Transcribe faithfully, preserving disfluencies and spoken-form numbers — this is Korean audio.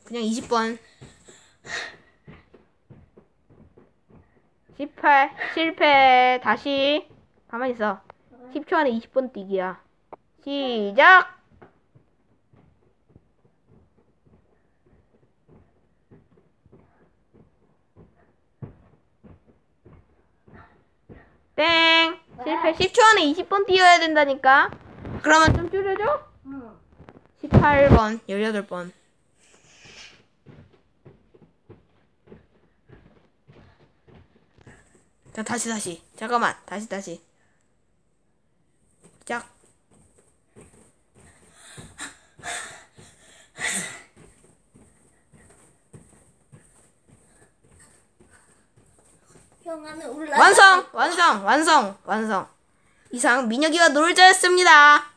그냥 이십 번. 십팔. 실패. 다시. 가만히 있어. 십 초 안에 이십 번 뛰기야. 시작! 땡! 실패. 십 초 안에 이십 번 뛰어야 된다니까? 그러면 좀 줄여줘? 응. 십팔 번. 십팔 번. 자, 다시, 다시. 잠깐만. 다시, 다시. 시작. 형아는 올라. 완성! 완성! 완성! 완성! 이상 민혁이가 놀자였습니다.